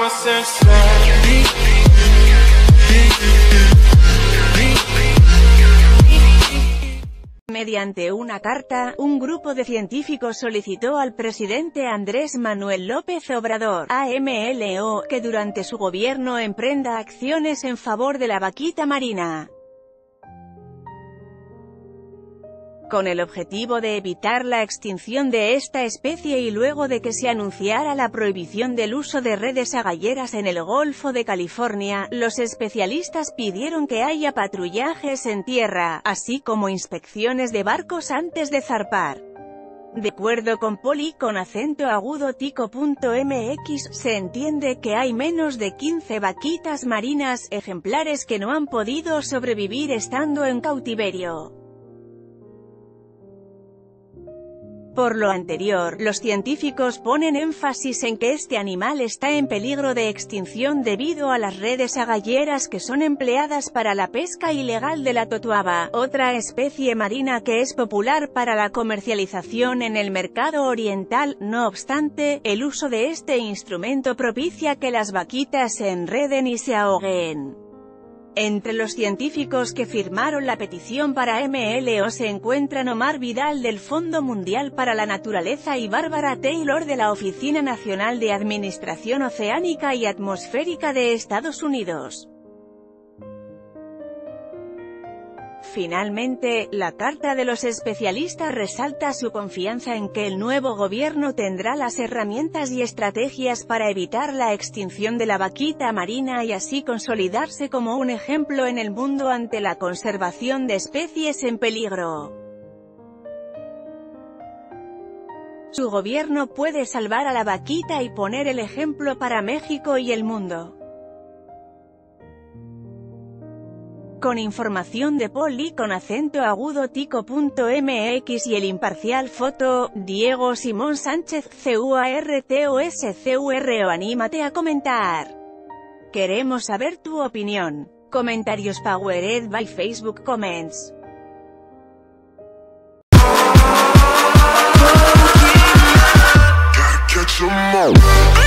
Mediante una carta, un grupo de científicos solicitó al presidente Andrés Manuel López Obrador, AMLO, que durante su gobierno emprenda acciones en favor de la vaquita marina, con el objetivo de evitar la extinción de esta especie y luego de que se anunciara la prohibición del uso de redes agalleras en el Golfo de California, los especialistas pidieron que haya patrullajes en tierra, así como inspecciones de barcos antes de zarpar. De acuerdo con Poli con acento agudo tico.mx, se entiende que hay menos de 15 vaquitas marinas, ejemplares que no han podido sobrevivir estando en cautiverio. Por lo anterior, los científicos ponen énfasis en que este animal está en peligro de extinción debido a las redes agalleras que son empleadas para la pesca ilegal de la totuaba, otra especie marina que es popular para la comercialización en el mercado oriental. No obstante, el uso de este instrumento propicia que las vaquitas se enreden y se ahoguen. Entre los científicos que firmaron la petición para MLO se encuentran Omar Vidal del Fondo Mundial para la Naturaleza y Bárbara Taylor de la Oficina Nacional de Administración Oceánica y Atmosférica de Estados Unidos. Finalmente, la carta de los especialistas resalta su confianza en que el nuevo gobierno tendrá las herramientas y estrategias para evitar la extinción de la vaquita marina y así consolidarse como un ejemplo en el mundo ante la conservación de especies en peligro. Su gobierno puede salvar a la vaquita y poner el ejemplo para México y el mundo. Con información de Poli con acento agudo tico.mx y el imparcial foto, Diego Simón Sánchez CUARTOSCURO. Anímate a comentar. Queremos saber tu opinión. Comentarios powered by Facebook Comments. Gotta catch 'em all.